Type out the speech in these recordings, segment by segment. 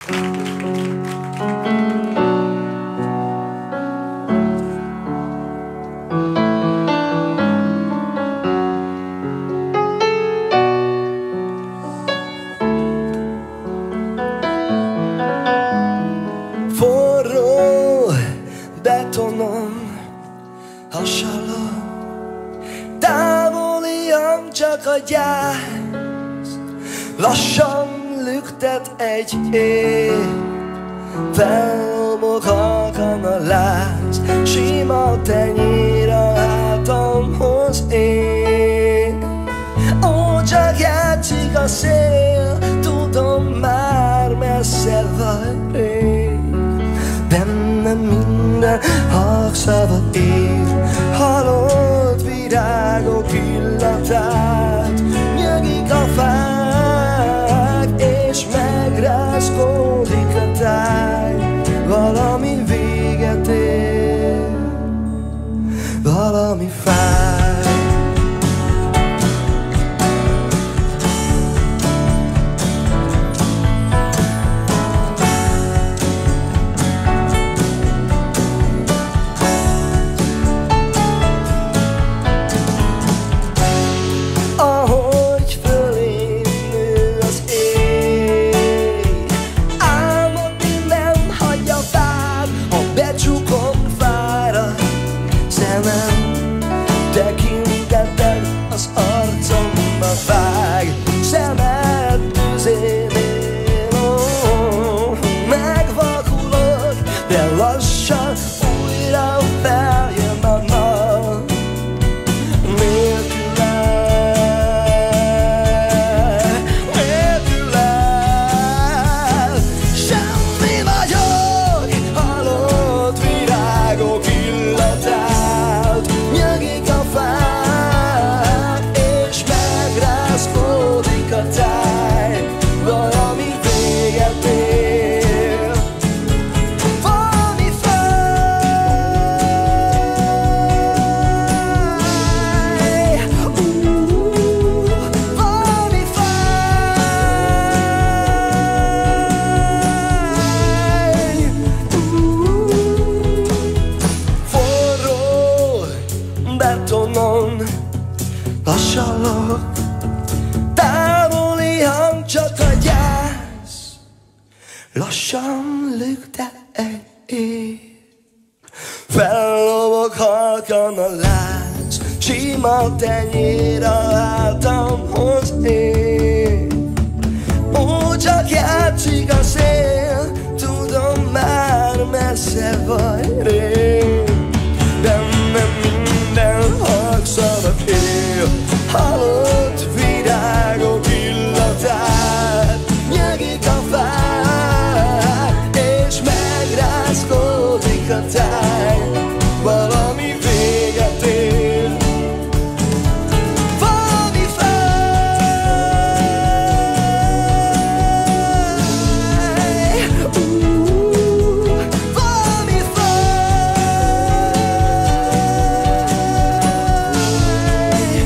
Forró betonon hasonló, távolian csak a gyász, lassan lüktet egy év, fellobog halkan a láz, sima tenyér a hátamhoz ér. Ó, csak játszik a szél, tudom már messze vagy rég, bennem minden halkszavad ér, halott virágok illatát, nyögik a fák, és megrázkódik a táj. Valami véget ér, valami fáj. Tekinteted az arcomba vág, szemed tüzénél, megvakulok, de lassan újra feljön a nap. Nélküled semmi vagyok, halott virágok illatát, nyögik a fák, és megrázkódik a táj. Valami véget ér, valami fáj, valami fáj. Forró betonon hasonlok, távoli hang csak a gyász, lassan lüktet egy év, fellobog halkan a láz, sima tenyér a hátamhoz ér. Ó, csak játszik a szél, tudom már messze vagy rég, bennem minden halkszavad él, halott virágok illatát, nyögik a fák, és megrázkódik a táj. Valami véget ér, valami fáj, valami fáj.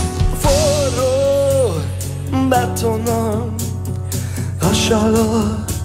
Forró betonon hasonlok,